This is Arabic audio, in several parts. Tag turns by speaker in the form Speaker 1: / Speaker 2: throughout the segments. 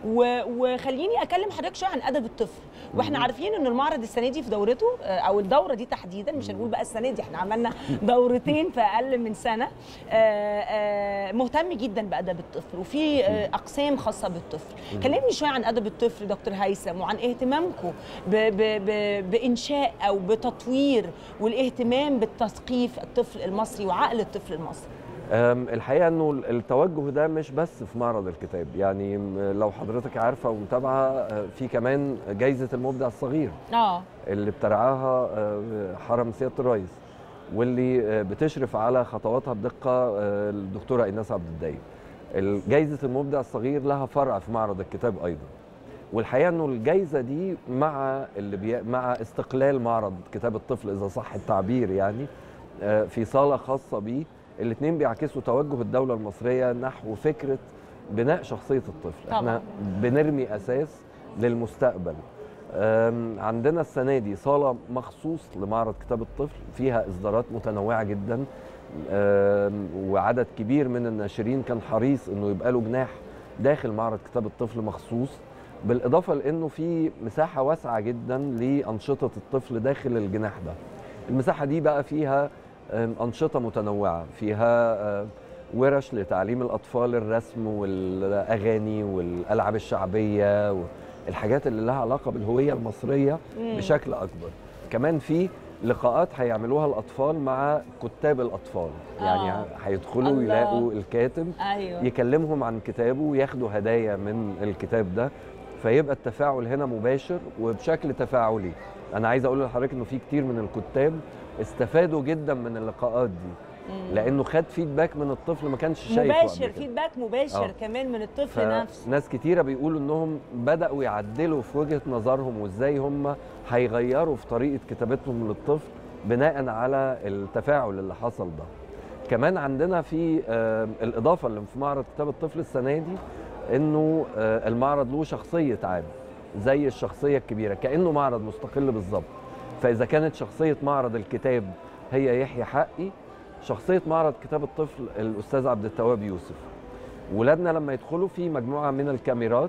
Speaker 1: وخليني اكلم حضرتك شويه عن ادب الطفل. واحنا عارفين ان المعرض السنه دي في دورته، او الدوره دي تحديدا، مش هنقول بقى السنه دي، احنا عملنا دورتين في اقل من سنه، مهتم جدا بادب الطفل، وفي اقسام خاصه بالطفل. كلمني شويه عن ادب الطفل دكتور هيثم، وعن اهتمامكم بانشاء او بتطوير والاهتمام بالتثقيف الطفل المصري وعقل الطفل المصري.
Speaker 2: الحقيقه انه التوجه ده مش بس في معرض الكتاب، يعني لو حضرتك عارفه ومتابعه، في كمان جائزه المبدع الصغير اللي بترعاها حرم سياده الرئيس، واللي بتشرف على خطواتها بدقه الدكتوره ايناس عبد الدايم. جائزه المبدع الصغير لها فرع في معرض الكتاب ايضا، والحقيقه انه الجائزه دي مع استقلال معرض كتاب الطفل اذا صح التعبير، يعني في صاله خاصه بيه، الاثنين بيعكسوا توجه الدولة المصرية نحو فكرة بناء شخصية الطفل. احنا بنرمي أساس للمستقبل. عندنا السنة دي صالة مخصوص لمعرض كتاب الطفل فيها إصدارات متنوعة جدا، وعدد كبير من الناشرين كان حريص انه يبقى له جناح داخل معرض كتاب الطفل مخصوص، بالإضافة لأنه في مساحة واسعة جدا لأنشطة الطفل داخل الجناح ده. المساحة دي بقى فيها أنشطة متنوعة، فيها ورش لتعليم الأطفال الرسم والأغاني والألعاب الشعبية والحاجات اللي لها علاقة بالهوية المصرية بشكل أكبر. كمان في لقاءات هيعملوها الأطفال مع كتاب الأطفال، يعني هيدخلوا يلاقوا الكاتب يكلمهم عن كتابه وياخدوا هدايا من الكتاب ده، فيبقى التفاعل هنا مباشر وبشكل تفاعلي. أنا عايز أقول لحضرتك إنه في كتير من الكتاب استفادوا جدا من اللقاءات دي، لانه خد فيدباك من الطفل ما كانش شايفه
Speaker 1: مباشر، فيدباك مباشر كمان من الطفل نفسه.
Speaker 2: ناس كتيره بيقولوا انهم بداوا يعدلوا في وجهه نظرهم وازاي هم هيغيروا في طريقه كتابتهم للطفل بناء على التفاعل اللي حصل ده. كمان عندنا في الاضافه اللي في معرض كتاب الطفل السنه دي انه المعرض له شخصيه عام زي الشخصيه الكبيره، كانه معرض مستقل بالظبط. فإذا كانت شخصية معرض الكتاب هي يحيى حقي، شخصية معرض كتاب الطفل الأستاذ عبد التواب يوسف. ولادنا لما يدخلوا في مجموعة من الكاميرات،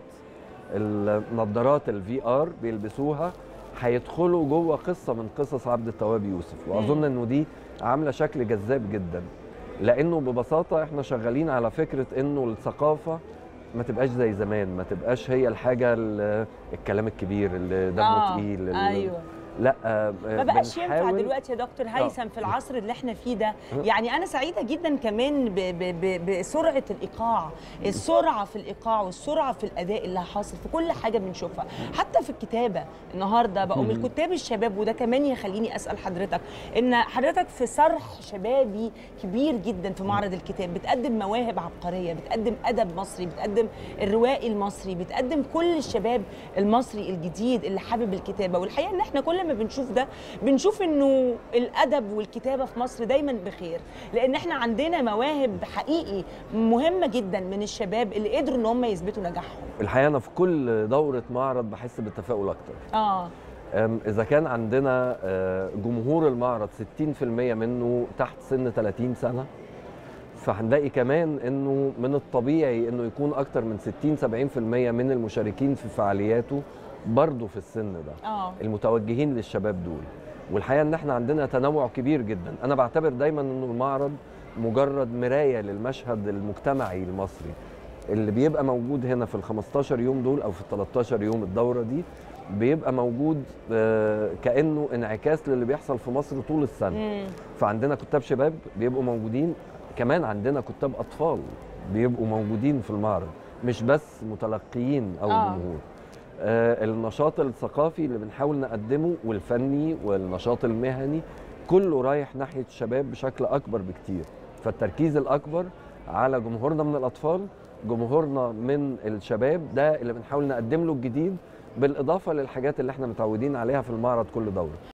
Speaker 2: النظارات الVR بيلبسوها، هيدخلوا جوه قصة من قصص عبد التواب يوسف، وأظن إنه دي عاملة شكل جذاب جدا، لأنه ببساطة إحنا شغالين على فكرة إنه الثقافة ما تبقاش زي زمان، ما تبقاش هي الحاجة الكلام الكبير اللي دمه تقيل.
Speaker 1: أيوة.
Speaker 2: لا
Speaker 1: ما بقاش ينفع دلوقتي يا دكتور هيثم في العصر اللي احنا فيه ده. يعني انا سعيده جدا كمان بسرعه الايقاع، السرعه في الايقاع والسرعه في الاداء اللي حاصل في كل حاجه بنشوفها، حتى في الكتابه. النهارده بقوا من الكتاب الشباب، وده كمان يخليني اسال حضرتك ان حضرتك في صرح شبابي كبير جدا في معرض الكتاب، بتقدم مواهب عبقريه، بتقدم ادب مصري، بتقدم الروائي المصري، بتقدم كل الشباب المصري الجديد اللي حابب الكتابه. والحقيقه ان احنا كل ما بنشوف ده بنشوف انه الادب والكتابه في مصر دايما بخير، لان احنا عندنا مواهب حقيقي مهمه جدا من الشباب اللي قدروا ان هم يثبتوا نجاحهم.
Speaker 2: الحقيقه انا في كل دوره معرض بحس بالتفاؤل اكتر. اذا كان عندنا جمهور المعرض 60% منه تحت سن 30 سنه، فهنلاقي كمان انه من الطبيعي انه يكون اكتر من 60-70% من المشاركين في فعالياته برضه في السن ده، المتوجهين للشباب دول. والحقيقه ان احنا عندنا تنوع كبير جدا. انا بعتبر دايما انه المعرض مجرد مرايه للمشهد المجتمعي المصري اللي بيبقى موجود هنا في ال15 يوم دول او في ال13 يوم الدوره دي، بيبقى موجود كانه انعكاس للي بيحصل في مصر طول السنه. فعندنا كتاب شباب بيبقوا موجودين، كمان عندنا كتاب اطفال بيبقوا موجودين في المعرض، مش بس متلقيين او جمهور. النشاط الثقافي اللي بنحاول نقدمه والفني والنشاط المهني كله رايح ناحية الشباب بشكل أكبر بكتير. فالتركيز الأكبر على جمهورنا من الأطفال، جمهورنا من الشباب، ده اللي بنحاول نقدم له الجديد بالإضافة للحاجات اللي احنا متعودين عليها في المعرض كل دورة.